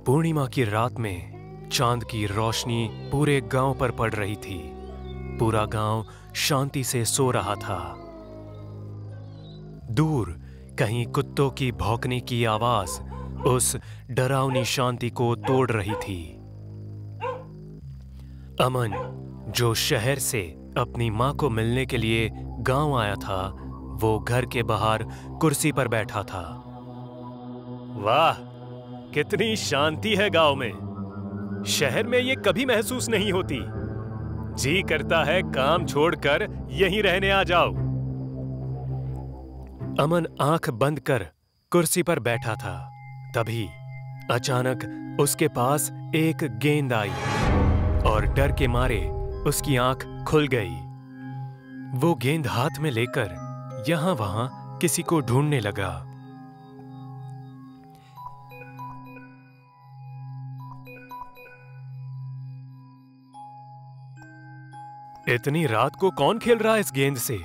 पूर्णिमा की रात में चांद की रोशनी पूरे गांव पर पड़ रही थी। पूरा गांव शांति से सो रहा था। दूर कहीं कुत्तों की भौंकने की आवाज उस डरावनी शांति को तोड़ रही थी। अमन, जो शहर से अपनी मां को मिलने के लिए गांव आया था, वो घर के बाहर कुर्सी पर बैठा था। वाह, कितनी शांति है गांव में। शहर में ये कभी महसूस नहीं होती। जी करता है काम छोड़कर यहीं रहने आ जाओ। अमन आंख बंद कर कुर्सी पर बैठा था। तभी अचानक उसके पास एक गेंद आई और डर के मारे उसकी आंख खुल गई। वो गेंद हाथ में लेकर यहां वहां किसी को ढूंढने लगा। इतनी रात को कौन खेल रहा है इस गेंद से?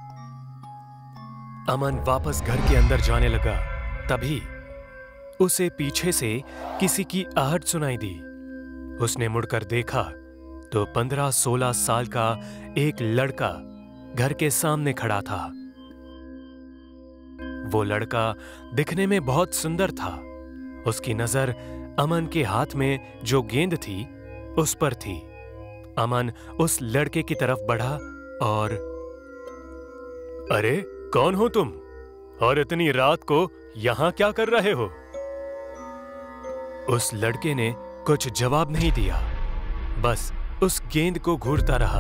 अमन वापस घर के अंदर जाने लगा। तभी उसे पीछे से किसी की आहट सुनाई दी। उसने मुड़कर देखा तो 15-16 साल का एक लड़का घर के सामने खड़ा था। वो लड़का दिखने में बहुत सुंदर था। उसकी नजर अमन के हाथ में जो गेंद थी उस पर थी। अमन उस लड़के की तरफ बढ़ा और अरे, कौन हो तुम और इतनी रात को यहां क्या कर रहे हो? उस लड़के ने कुछ जवाब नहीं दिया, बस उस गेंद को घूरता रहा।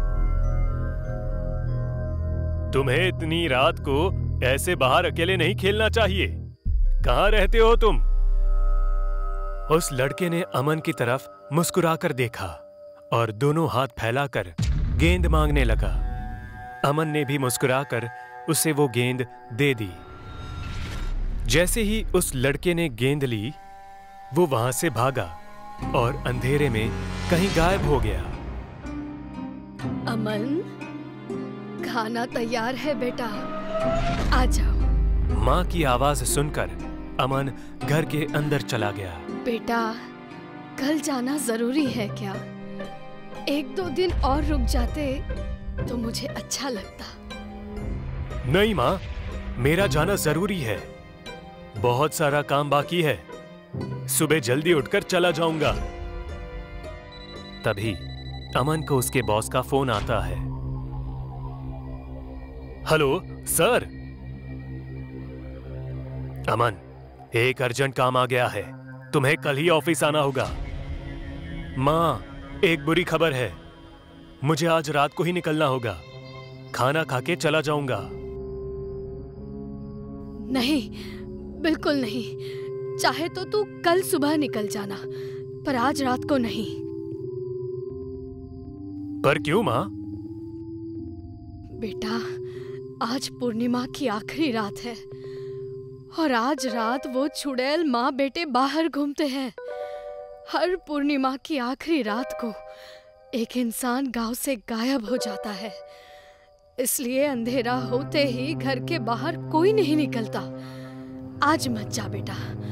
तुम्हें इतनी रात को ऐसे बाहर अकेले नहीं खेलना चाहिए। कहां रहते हो तुम? उस लड़के ने अमन की तरफ मुस्कुराकर देखा और दोनों हाथ फैलाकर गेंद मांगने लगा। अमन ने भी मुस्कुराकर उसे वो गेंद दे दी। जैसे ही उस लड़के ने गेंद ली, वो वहां से भागा और अंधेरे में कहीं गायब हो गया। अमन, खाना तैयार है बेटा, आ जाओ। मां की आवाज सुनकर अमन घर के अंदर चला गया। बेटा, कल जाना जरूरी है क्या? 1-2 दिन और रुक जाते तो मुझे अच्छा लगता। नहीं मां, मेरा जाना जरूरी है। बहुत सारा काम बाकी है। सुबह जल्दी उठकर चला जाऊंगा। तभी अमन को उसके बॉस का फोन आता है। Hello sir. अमन, एक अर्जेंट काम आ गया है। तुम्हें कल ही ऑफिस आना होगा। मां, एक बुरी खबर है। मुझे आज रात को ही निकलना होगा। खाना खा के चला जाऊंगा। नहीं, बिल्कुल नहीं। चाहे तो तू कल सुबह निकल जाना, पर आज रात को नहीं। पर क्यों मां? बेटा, आज पूर्णिमा की आखिरी रात है और आज रात वो चुड़ैल माँ बेटे बाहर घूमते हैं। हर पूर्णिमा की आखिरी रात को एक इंसान गांव से गायब हो जाता है। इसलिए अंधेरा होते ही घर के बाहर कोई नहीं निकलता। आज मत जा बेटा।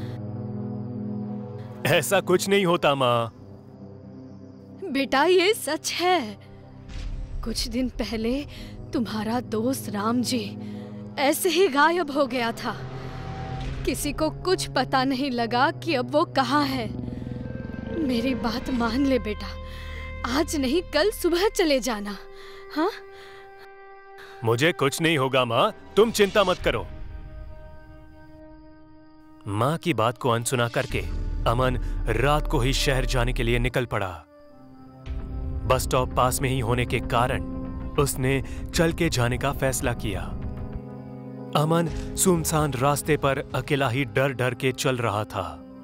ऐसा कुछ नहीं होता मां। बेटा, ये सच है। कुछ दिन पहले तुम्हारा दोस्त राम जी ऐसे ही गायब हो गया था। किसी को कुछ पता नहीं लगा कि अब वो कहाँ है। मेरी बात मान ले बेटा, आज नहीं कल सुबह चले जाना। हाँ? मुझे कुछ नहीं होगा मां, तुम चिंता मत करो। मां की बात को अनसुना करके अमन रात को ही शहर जाने के लिए निकल पड़ा। बस स्टॉप पास में ही होने के कारण उसने चल के जाने का फैसला किया। अमन सुनसान रास्ते पर अकेला ही डर डर के चल रहा था।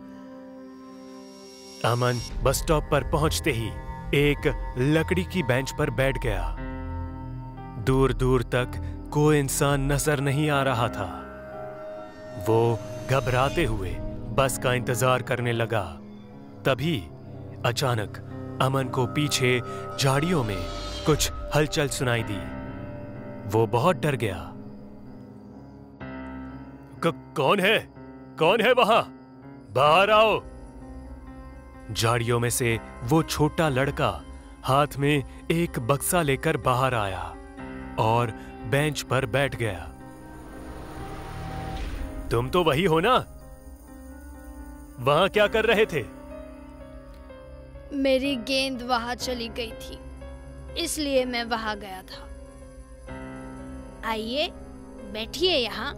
अमन बस स्टॉप पर पहुंचते ही एक लकड़ी की बेंच पर बैठ गया। दूर दूर तक कोई इंसान नजर नहीं आ रहा था। वो घबराते हुए बस का इंतजार करने लगा। तभी अचानक अमन को पीछे झाड़ियों में कुछ हलचल सुनाई दी। वो बहुत डर गया। कौन है? कौन है वहां? बाहर आओ। झाड़ियों में से वो छोटा लड़का हाथ में एक बक्सा लेकर बाहर आया और बेंच पर बैठ गया। तुम तो वही हो ना? वहां क्या कर रहे थे? मेरी गेंद वहां चली गई थी, इसलिए मैं वहां गया था। आइए बैठिए यहाँ।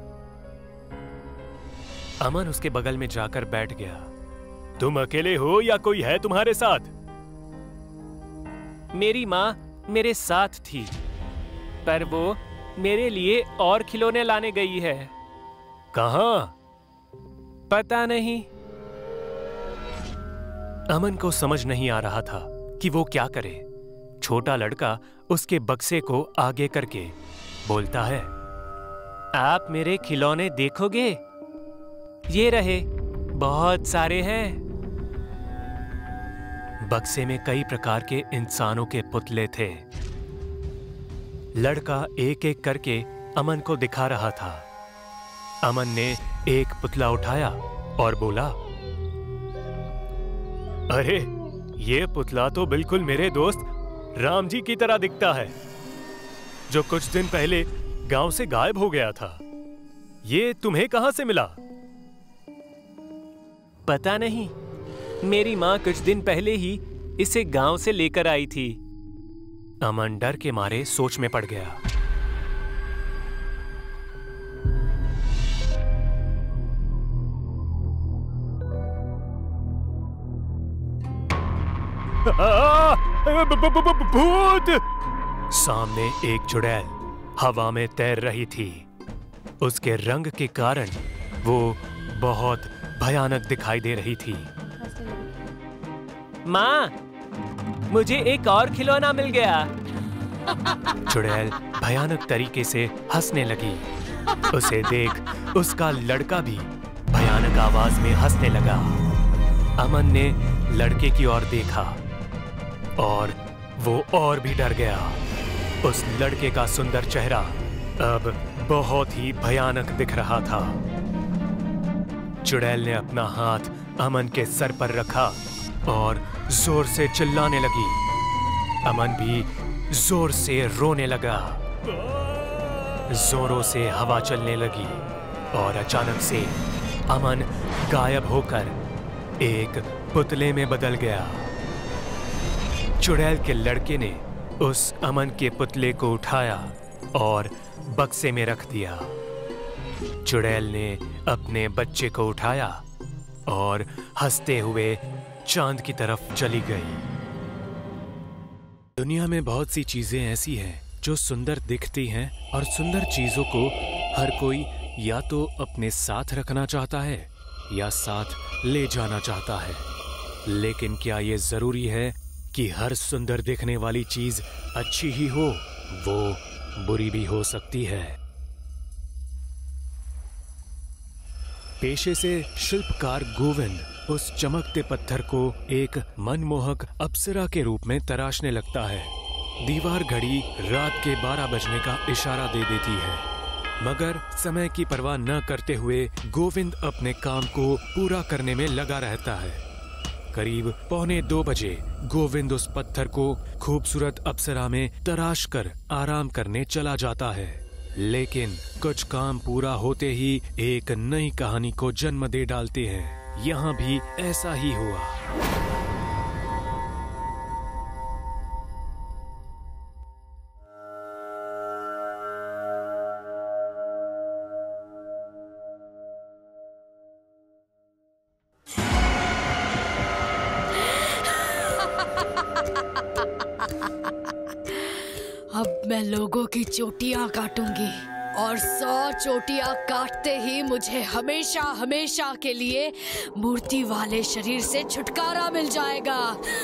अमन उसके बगल में जाकर बैठ गया। तुम अकेले हो या कोई है तुम्हारे साथ? मेरी माँ मेरे साथ थी, पर वो मेरे लिए और खिलौने लाने गई है। कहाँ? पता नहीं। अमन को समझ नहीं आ रहा था कि वो क्या करे। छोटा लड़का उसके बक्से को आगे करके बोलता है, आप मेरे खिलौने देखोगे? ये रहे, बहुत सारे हैं। बक्से में कई प्रकार के इंसानों के पुतले थे। लड़का एक एक करके अमन को दिखा रहा था। अमन ने एक पुतला उठाया और बोला, अरे ये पुतला तो बिल्कुल मेरे दोस्त राम जी की तरह दिखता है, जो कुछ दिन पहले गांव से गायब हो गया था। ये तुम्हें कहां से मिला? पता नहीं, मेरी माँ कुछ दिन पहले ही इसे गांव से लेकर आई थी। अमन डर के मारे सोच में पड़ गया। भूत! सामने एक चुड़ैल हवा में तैर रही थी। उसके रंग के कारण वो बहुत भयानक दिखाई दे रही थी। माँ, मुझे एक और खिलौना मिल गया। चुड़ैल भयानक तरीके से हंसने लगी। उसे देख उसका लड़का भी भयानक आवाज में हंसने लगा। अमन ने लड़के की ओर देखा और वो और भी डर गया। उस लड़के का सुंदर चेहरा अब बहुत ही भयानक दिख रहा था। चुड़ैल ने अपना हाथ अमन के सर पर रखा और जोर से चिल्लाने लगी। अमन भी जोर से रोने लगा। जोरों से हवा चलने लगी और अचानक से अमन गायब होकर एक पुतले में बदल गया। चुड़ैल के लड़के ने उस अमन के पुतले को उठाया और बक्से में रख दिया। चुड़ैल ने अपने बच्चे को उठाया और हंसते हुए चांद की तरफ चली गई। दुनिया में बहुत सी चीजें ऐसी हैं जो सुंदर दिखती हैं और सुंदर चीजों को हर कोई या तो अपने साथ रखना चाहता है या साथ ले जाना चाहता है। लेकिन क्या ये जरूरी है कि हर सुंदर दिखने वाली चीज अच्छी ही हो? वो बुरी भी हो सकती है। पेशे से शिल्पकार गोविंद उस चमकते पत्थर को एक मनमोहक अप्सरा के रूप में तराशने लगता है। दीवार घड़ी रात के 12 बजने का इशारा दे देती है, मगर समय की परवाह न करते हुए गोविंद अपने काम को पूरा करने में लगा रहता है। करीब 1:45 बजे गोविंद उस पत्थर को खूबसूरत अप्सरा में तराश कर आराम करने चला जाता है। लेकिन कुछ काम पूरा होते ही एक नई कहानी को जन्म दे डालते हैं। यहाँ भी ऐसा ही हुआ। अब मैं लोगों की चोटियां काटूंगी और 100 चोटियां काटते ही मुझे हमेशा हमेशा के लिए मूर्ति वाले शरीर से छुटकारा मिल जाएगा।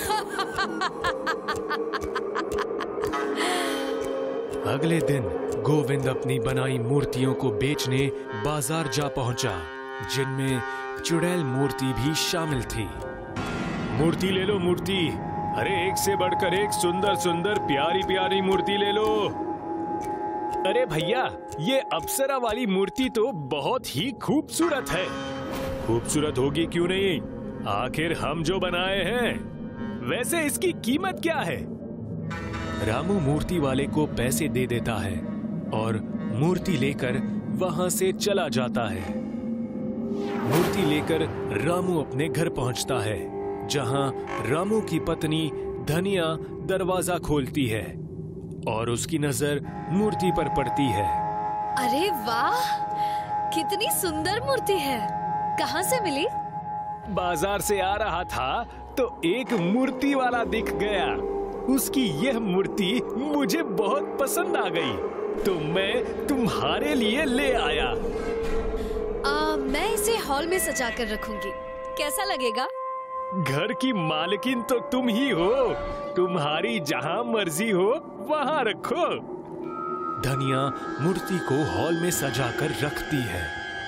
अगले दिन गोविंद अपनी बनाई मूर्तियों को बेचने बाजार जा पहुंचा, जिनमें चुड़ैल मूर्ति भी शामिल थी। मूर्ति ले लो, मूर्ति। अरे एक से बढ़कर एक सुंदर सुंदर प्यारी प्यारी मूर्ति ले लो। अरे भैया, ये अप्सरा वाली मूर्ति तो बहुत ही खूबसूरत है। खूबसूरत होगी क्यों नहीं, आखिर हम जो बनाए हैं, वैसे इसकी कीमत क्या है? रामू मूर्ति वाले को पैसे दे देता है और मूर्ति लेकर वहां से चला जाता है। मूर्ति लेकर रामू अपने घर पहुंचता है, जहां रामू की पत्नी धनिया दरवाजा खोलती है और उसकी नजर मूर्ति पर पड़ती है। अरे वाह, कितनी सुंदर मूर्ति है। कहाँ से मिली? बाजार से आ रहा था तो एक मूर्ति वाला दिख गया। उसकी यह मूर्ति मुझे बहुत पसंद आ गई, तो मैं तुम्हारे लिए ले आया। मैं इसे हॉल में सजा कर रखूंगी, कैसा लगेगा? घर की मालकिन तो तुम ही हो, तुम्हारी जहाँ मर्जी हो वहाँ रखो। धनिया मूर्ति को हॉल में सजाकर रखती है।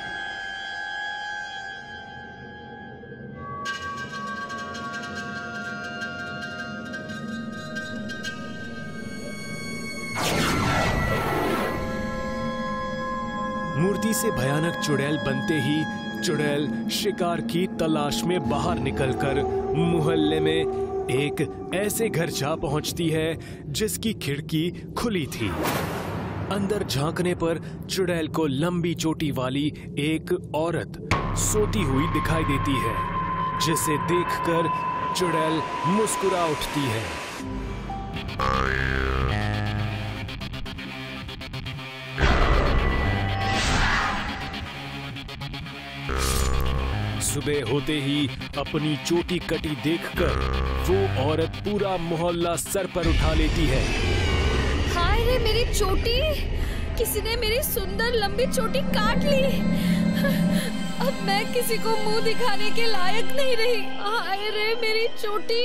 मूर्ति से भयानक चुड़ैल बनते ही चुड़ैल शिकार की तलाश में बाहर निकलकर मोहल्ले में एक ऐसे घर जा पहुंचती है जिसकी खिड़की खुली थी। अंदर झांकने पर चुड़ैल को लंबी चोटी वाली एक औरत सोती हुई दिखाई देती है, जिसे देखकर चुड़ैल मुस्कुरा उठती है। सुबह होते ही अपनी चोटी कटी देखकर वो औरत पूरा मोहल्ला सर पर उठा लेती है। हाय रे मेरी चोटी, किसी ने मेरी सुंदर लंबी चोटी काट ली। अब मैं किसी को मुंह दिखाने के लायक नहीं रही। हाय रे मेरी चोटी।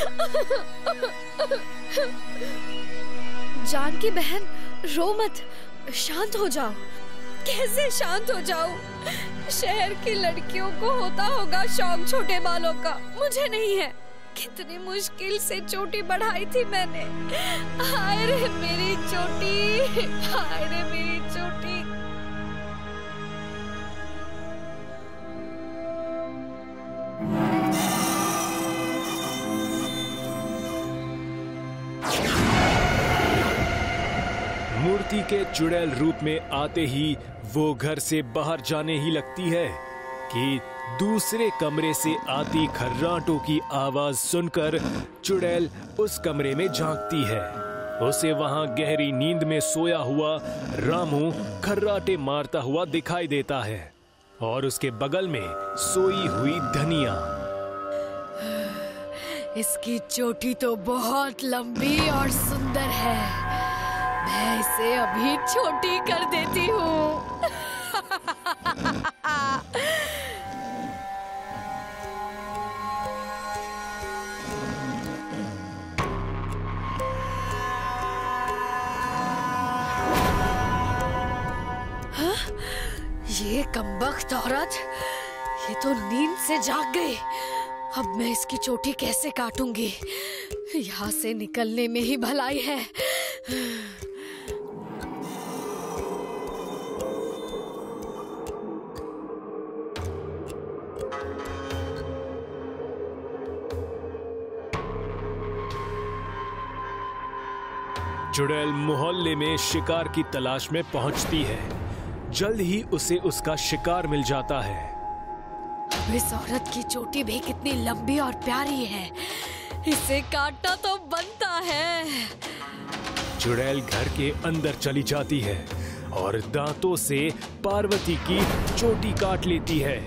जानकी बहन, रो मत, शांत हो जाओ। कैसे शांत हो जाऊं? शहर की लड़कियों को होता होगा शौक छोटे बालों का, मुझे नहीं है। कितनी मुश्किल से चोटी बढ़ाई थी मैंने। हाय रे मेरी चोटी, हाय रे मेरी चोटी। मूर्ति के चुड़ैल रूप में आते ही वो घर से बाहर जाने ही लगती है कि दूसरे कमरे से आती खर्राटों की आवाज सुनकर चुड़ैल उस कमरे में झांकती है। उसे वहां गहरी नींद में सोया हुआ रामू खर्राटे मारता हुआ दिखाई देता है और उसके बगल में सोई हुई धनिया। इसकी चोटी तो बहुत लंबी और सुंदर है, मैं इसे अभी छोटी कर देती हूँ। ये कमबख्त औरत, ये तो नींद से जाग गई। अब मैं इसकी चोटी कैसे काटूंगी? यहाँ से निकलने में ही भलाई है। चुड़ैल मोहल्ले में शिकार की तलाश में पहुंचती है। जल्द ही उसे उसका शिकार मिल जाता है। अब इस औरत की चोटी भी कितनी लंबी और प्यारी है, इसे काटना तो बनता है। चुड़ैल घर के अंदर चली जाती है और दांतों से पार्वती की चोटी काट लेती है।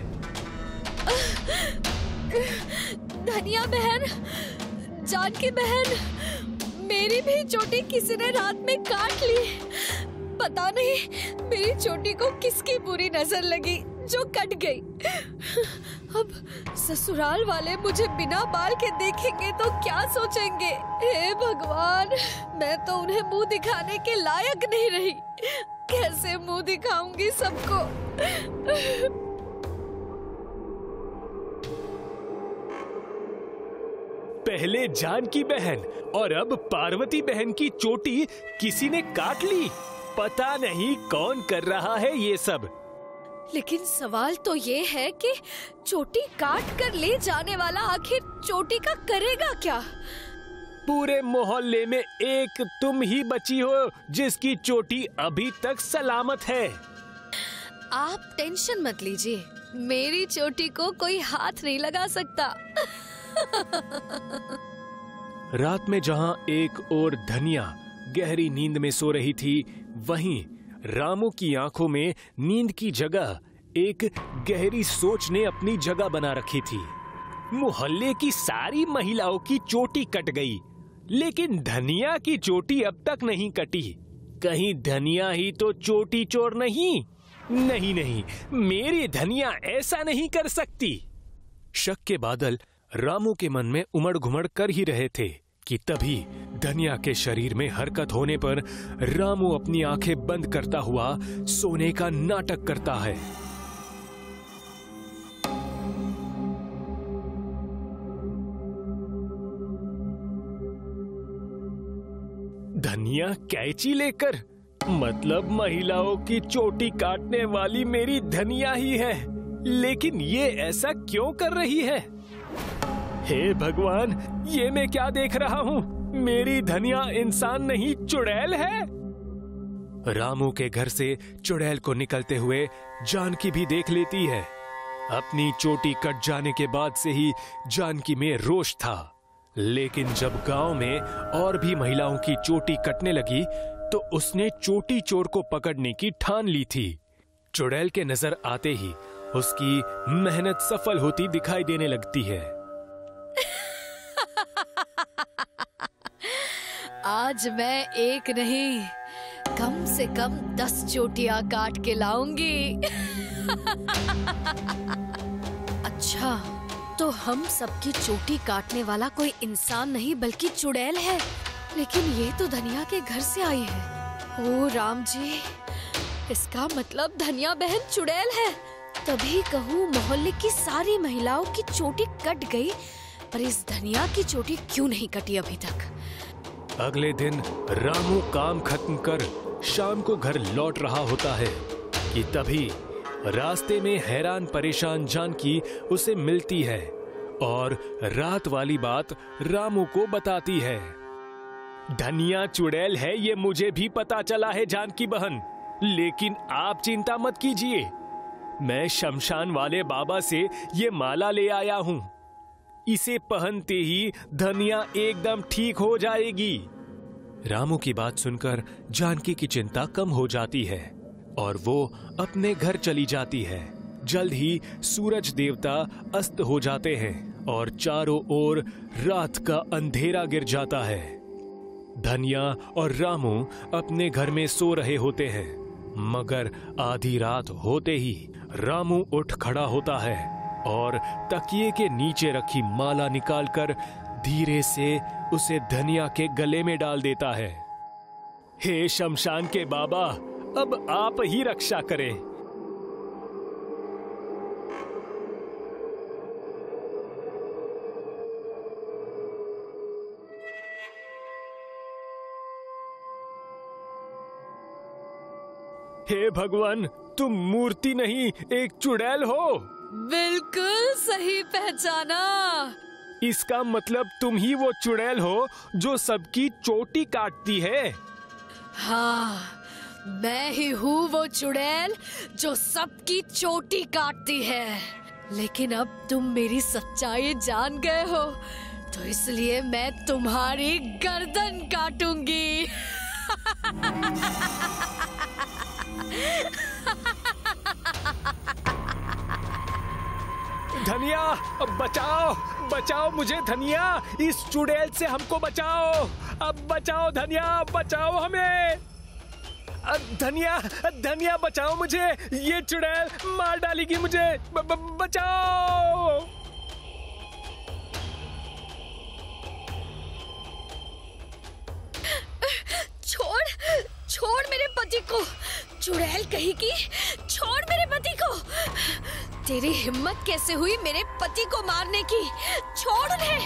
धनिया बहन, जानकी बहन, मेरी भी चोटी किसी ने रात में काट ली। पता नहीं मेरी चोटी को किसकी बुरी नजर लगी जो कट गई। अब ससुराल वाले मुझे बिना बाल के देखेंगे तो क्या सोचेंगे? हे भगवान, मैं तो उन्हें मुंह दिखाने के लायक नहीं रही। कैसे मुंह दिखाऊंगी सबको? पहले जानकी बहन और अब पार्वती बहन की चोटी किसी ने काट ली। पता नहीं कौन कर रहा है ये सब। लेकिन सवाल तो ये है कि चोटी काट कर ले जाने वाला आखिर चोटी का करेगा क्या? पूरे मोहल्ले में एक तुम ही बची हो जिसकी चोटी अभी तक सलामत है। आप टेंशन मत लीजिए, मेरी चोटी को कोई हाथ नहीं लगा सकता। रात में जहां एक ओर धनिया गहरी नींद में सो रही थी, वहीं रामू की आंखों में नींद की जगह एक गहरी सोच ने अपनी जगह बना रखी थी। मोहल्ले की सारी महिलाओं की चोटी कट गई, लेकिन धनिया की चोटी अब तक नहीं कटी। कहीं धनिया ही तो चोटी चोर नहीं? नहीं नहीं, मेरी धनिया ऐसा नहीं कर सकती। शक के बादल रामू के मन में उमड़ घुमड़ कर ही रहे थे कि तभी धनिया के शरीर में हरकत होने पर रामू अपनी आंखें बंद करता हुआ सोने का नाटक करता है। धनिया कैंची लेकर, मतलब महिलाओं की चोटी काटने वाली मेरी धनिया ही है। लेकिन ये ऐसा क्यों कर रही है? हे भगवान, ये मैं क्या देख रहा हूँ? मेरी धनिया इंसान नहीं चुड़ैल है। रामू के घर से चुड़ैल को निकलते हुए जानकी भी देख लेती है। अपनी चोटी कट जाने के बाद से ही जानकी में रोष था, लेकिन जब गांव में और भी महिलाओं की चोटी कटने लगी तो उसने चोटी चोर को पकड़ने की ठान ली थी। चुड़ैल के नजर आते ही उसकी मेहनत सफल होती दिखाई देने लगती है। आज मैं एक नहीं, कम से कम 10 चोटियां काट के लाऊंगी। अच्छा, तो हम सबकी चोटी काटने वाला कोई इंसान नहीं बल्कि चुड़ैल है। लेकिन ये तो धनिया के घर से आई है। ओ राम जी, इसका मतलब धनिया बहन चुड़ैल है। तभी कहूँ मोहल्ले की सारी महिलाओं की चोटी कट गई, पर इस धनिया की चोटी क्यों नहीं कटी अभी तक? अगले दिन रामू काम खत्म कर शाम को घर लौट रहा होता है कि तभी रास्ते में हैरान परेशान जानकी उसे मिलती है और रात वाली बात रामू को बताती है। धनिया चुड़ैल है ये मुझे भी पता चला है जानकी बहन, लेकिन आप चिंता मत कीजिए, मैं शमशान वाले बाबा से ये माला ले आया हूँ। इसे पहनते ही धनिया एकदम ठीक हो जाएगी। रामू की बात सुनकर जानकी की चिंता कम हो जाती है और वो अपने घर चली जाती है। जल्द ही सूरज देवता अस्त हो जाते हैं और चारों ओर रात का अंधेरा गिर जाता है। धनिया और रामू अपने घर में सो रहे होते हैं, मगर आधी रात होते ही रामू उठ खड़ा होता है और तकिए के नीचे रखी माला निकालकर धीरे से उसे धनिया के गले में डाल देता है। हे शमशान के बाबा, अब आप ही रक्षा करें। हे भगवान, तुम मूर्ति नहीं एक चुड़ैल हो। बिल्कुल सही पहचाना। इसका मतलब तुम ही वो चुड़ैल हो जो सबकी चोटी काटती है। हाँ, मैं ही हूँ वो चुड़ैल जो सबकी चोटी काटती है। लेकिन अब तुम मेरी सच्चाई जान गए हो, तो इसलिए मैं तुम्हारी गर्दन काटूंगी। धनिया, बचाओ बचाओ मुझे धनिया, इस चुड़ैल से हमको बचाओ। अब बचाओ धनिया, बचाओ हमें। धनिया धनिया बचाओ मुझे, ये चुड़ैल मार डालेगी मुझे। बचाओ। छोड़ मेरे पति को, चुड़ैल कहीं की, छोड़ मेरे पति को। तेरी हिम्मत कैसे हुई मेरे पति को मारने की? छोड़ उन्हें।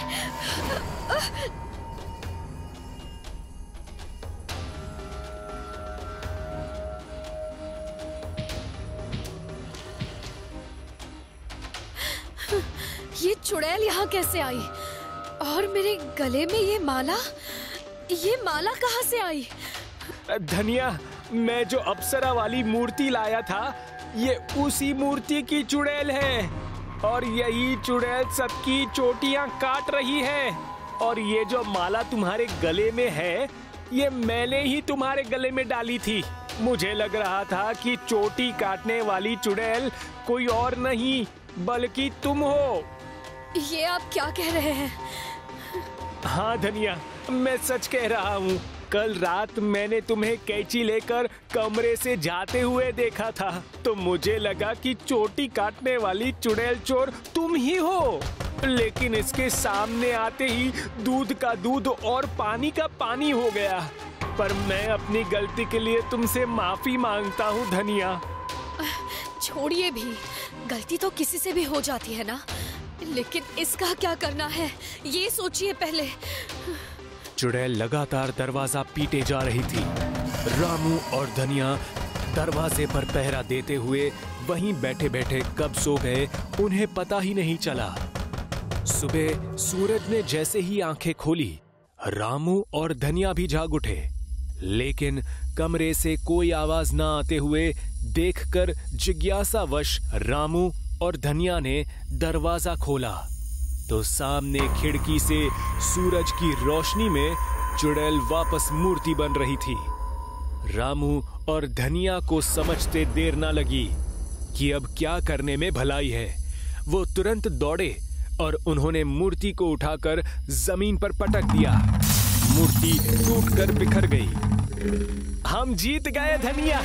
ये चुड़ैल यहाँ कैसे आई? और मेरे गले में ये माला कहाँ से आई? धनिया, मैं जो अप्सरा वाली मूर्ति लाया था, ये उसी मूर्ति की चुड़ैल है। और यही चुड़ैल सबकी चोटियां काट रही है। और ये जो माला तुम्हारे गले में है, ये मैंने ही तुम्हारे गले में डाली थी। मुझे लग रहा था कि चोटी काटने वाली चुड़ैल कोई और नहीं बल्कि तुम हो। ये आप क्या कह रहे हैं? हाँ धनिया, मैं सच कह रहा हूँ। कल रात मैंने तुम्हें कैंची लेकर कमरे से जाते हुए देखा था, तो मुझे लगा कि चोटी काटने वाली चुड़ैल चोर तुम ही हो। लेकिन इसके सामने आते ही दूध का दूध और पानी का पानी हो गया। पर मैं अपनी गलती के लिए तुमसे माफी मांगता हूँ धनिया। छोड़िए भी, गलती तो किसी से भी हो जाती है ना, लेकिन इसका क्या करना है ये सोचिए पहले। चुड़ैल लगातार दरवाजा पीटे जा रही थी। रामू और धनिया दरवाजे पर पहरा देते हुए वहीं बैठे बैठे कब सो गए उन्हें पता ही नहीं चला। सुबह सूरज ने जैसे ही आंखें खोली, रामू और धनिया भी जाग उठे। लेकिन कमरे से कोई आवाज न आते हुए देखकर जिज्ञासावश रामू और धनिया ने दरवाजा खोला, तो सामने खिड़की से सूरज की रोशनी में चुड़ैल वापस मूर्ति बन रही थी। रामू और धनिया को समझते देर ना लगी कि अब क्या करने में भलाई है। वो तुरंत दौड़े और उन्होंने मूर्ति को उठाकर जमीन पर पटक दिया। मूर्ति टूटकर बिखर गई। हम जीत गए धनिया।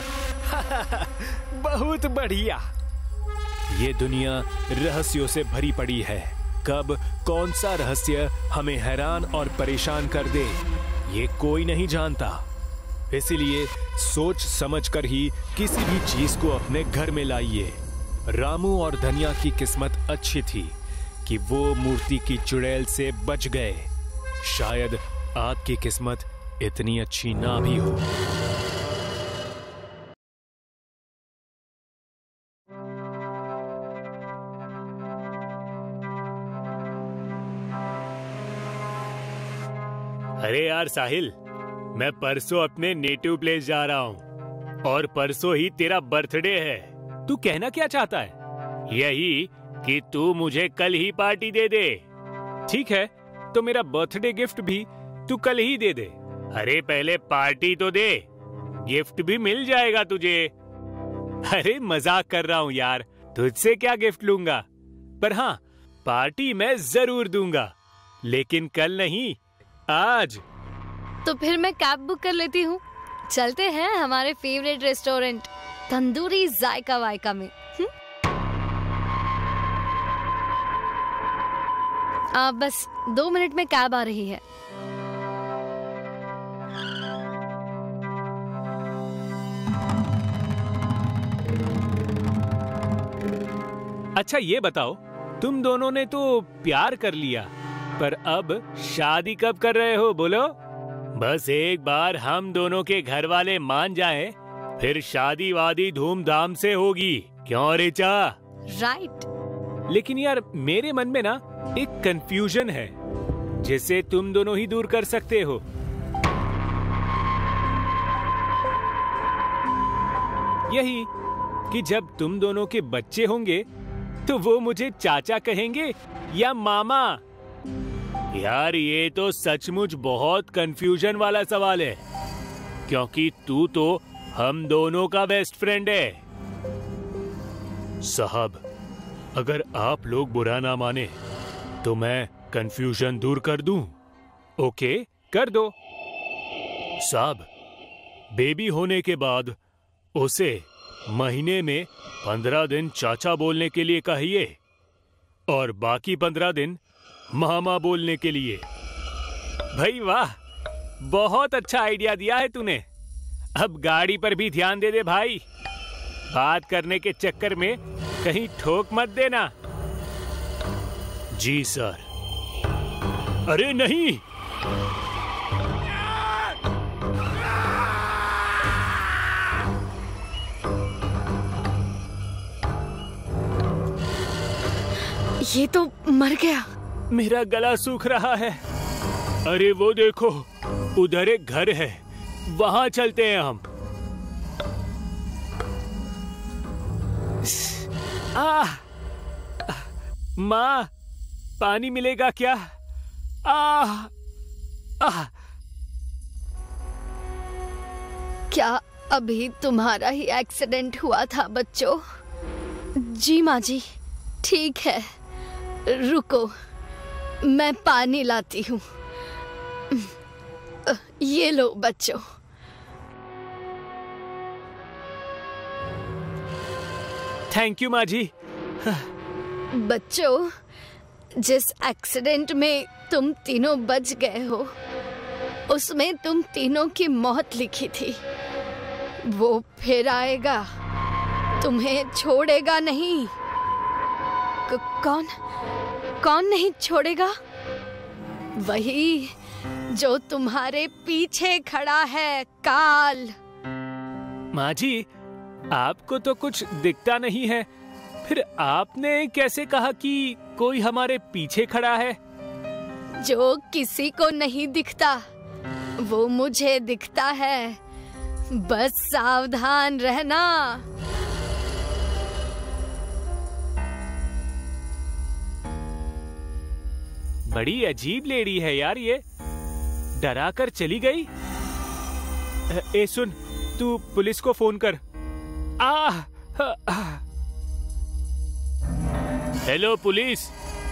बहुत बढ़िया। ये दुनिया रहस्यों से भरी पड़ी है। कब कौन सा रहस्य हमें हैरान और परेशान कर दे, ये कोई नहीं जानता। इसलिए सोच समझकर ही किसी भी चीज को अपने घर में लाइए। रामू और धनिया की किस्मत अच्छी थी कि वो मूर्ति की चुड़ैल से बच गए। शायद आपकी किस्मत इतनी अच्छी ना भी हो। अरे यार साहिल, मैं परसों अपने नेटिव प्लेस जा रहा हूँ और परसों ही तेरा बर्थडे है। तू कहना क्या चाहता है? यही कि तू मुझे कल ही पार्टी दे दे। ठीक है, तो मेरा बर्थडे गिफ्ट भी तू कल ही दे दे। अरे पहले पार्टी तो दे, गिफ्ट भी मिल जाएगा तुझे। अरे मजाक कर रहा हूँ यार, तुझसे क्या गिफ्ट लूंगा। पर हाँ, पार्टी मैं जरूर दूंगा, लेकिन कल नहीं, आज। तो फिर मैं कैब बुक कर लेती हूँ। चलते हैं हमारे फेवरेट रेस्टोरेंट तंदूरी जायका वायका में। बस 2 मिनट में कैब आ रही है। अच्छा ये बताओ, तुम दोनों ने तो प्यार कर लिया, पर अब शादी कब कर रहे हो बोलो? बस एक बार हम दोनों के घर वाले मान जाएं, फिर शादी वादी धूमधाम से होगी। क्यों ऋचा? राइट। लेकिन यार मेरे मन में ना एक कंफ्यूजन है, जिसे तुम दोनों ही दूर कर सकते हो। यही कि जब तुम दोनों के बच्चे होंगे तो वो मुझे चाचा कहेंगे या मामा। यार ये तो सचमुच बहुत कंफ्यूजन वाला सवाल है, क्योंकि तू तो हम दोनों का बेस्ट फ्रेंड है। साहब, अगर आप लोग बुरा ना माने तो मैं कंफ्यूजन दूर कर दूं। ओके, कर दो। साहब, बेबी होने के बाद उसे महीने में 15 दिन चाचा बोलने के लिए कहिए और बाकी 15 दिन मामा बोलने के लिए। भाई वाह, बहुत अच्छा आइडिया दिया है तूने। अब गाड़ी पर भी ध्यान दे दे भाई, बात करने के चक्कर में कहीं ठोक मत देना। जी सर। अरे नहीं, ये तो मर गया। मेरा गला सूख रहा है। अरे वो देखो, उधर एक घर है, वहां चलते हैं हम। माँ, पानी मिलेगा क्या? क्या अभी तुम्हारा ही एक्सीडेंट हुआ था बच्चों? जी माँ जी, ठीक है, रुको, मैं पानी लाती हूँ। ये लो बच्चों। थैंक यू माँ जी। बच्चों, जिस एक्सीडेंट में तुम तीनों बच गए हो, उसमें तुम तीनों की मौत लिखी थी। वो फिर आएगा, तुम्हें छोड़ेगा नहीं। कौन नहीं छोड़ेगा? वही जो तुम्हारे पीछे खड़ा है, काल। माँ जी, आपको तो कुछ दिखता नहीं है, फिर आपने कैसे कहा कि कोई हमारे पीछे खड़ा है? जो किसी को नहीं दिखता, वो मुझे दिखता है। बस सावधान रहना। बड़ी अजीब लेडी है यार ये, डरा कर चली गई। ए सुन, तू पुलिस को फोन कर। Hello police.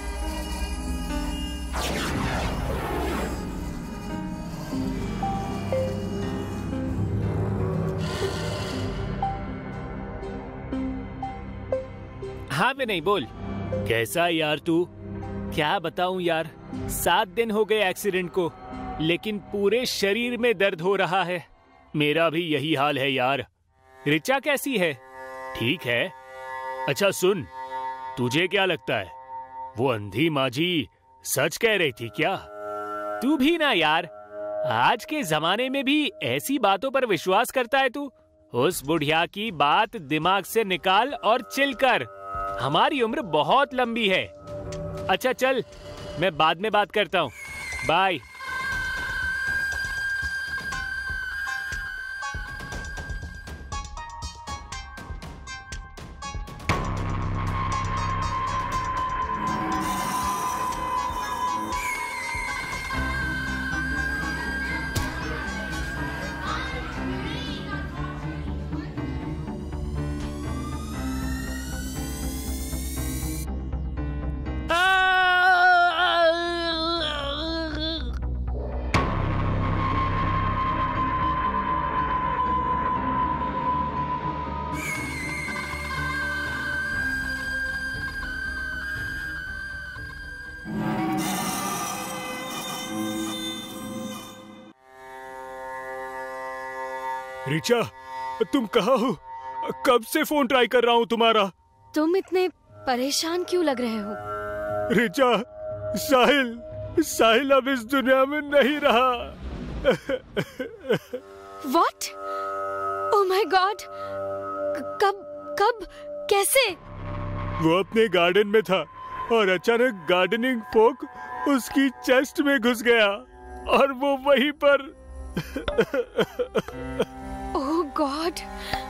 हाँ विनय बोल। कैसा यार तू? क्या बताऊं यार, 7 दिन हो गए एक्सीडेंट को, लेकिन पूरे शरीर में दर्द हो रहा है। मेरा भी यही हाल है यार। रिचा कैसी है? ठीक है। अच्छा सुन, तुझे क्या लगता है वो अंधी माँ जी सच कह रही थी क्या? तू भी ना यार, आज के जमाने में भी ऐसी बातों पर विश्वास करता है तू? उस बुढ़िया की बात दिमाग से निकाल और चिल कर। हमारी उम्र बहुत लंबी है। अच्छा चल, मैं बाद में बात करता हूँ। बाय। रिचा, तुम कहाँ हो? कब से फोन ट्राई कर रहा हूँ तुम्हारा। तुम इतने परेशान क्यों लग रहे हो? रिचा, साहिल अब इस दुनिया में नहीं रहा। What? Oh my God! कब कैसे? वो अपने गार्डन में था और अचानक गार्डनिंग फोक उसकी चेस्ट में घुस गया और वो वहीं पर। Oh God!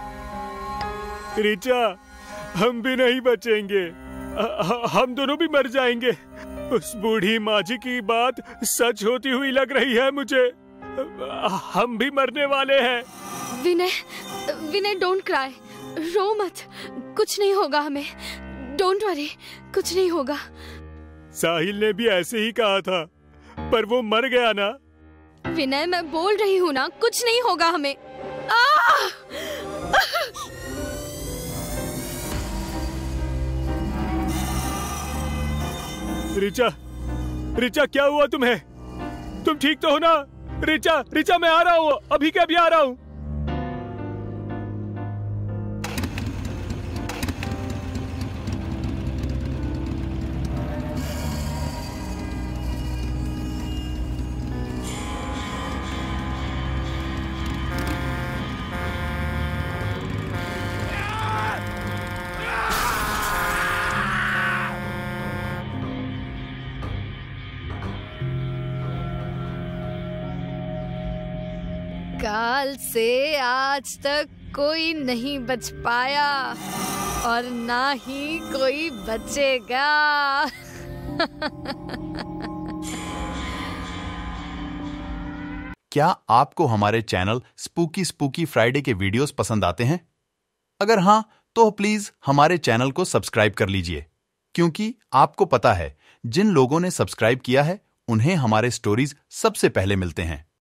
रिचा, हम भी नहीं बचेंगे, हम दोनों भी मर जाएंगे। उस बूढ़ी माँ जी की बात सच होती हुई लग रही है मुझे। हम भी मरने वाले हैं। विनय डोंट क्राई, रो मत, कुछ नहीं होगा हमें। डोंट वरी, कुछ नहीं होगा। साहिल ने भी ऐसे ही कहा था, पर वो मर गया ना। विनय, मैं बोल रही हूँ ना, कुछ नहीं होगा हमें। रिचा क्या हुआ तुम्हें? तुम ठीक तो हो ना? रिचा मैं आ रहा हूँ, अभी के अभी आ रहा हूँ। काल से आज तक कोई नहीं बच पाया और ना ही कोई बचेगा। क्या आपको हमारे चैनल स्पूकी स्पूकी फ्राइडे के वीडियोस पसंद आते हैं? अगर हाँ, तो प्लीज हमारे चैनल को सब्सक्राइब कर लीजिए, क्योंकि आपको पता है जिन लोगों ने सब्सक्राइब किया है उन्हें हमारे स्टोरीज सबसे पहले मिलते हैं।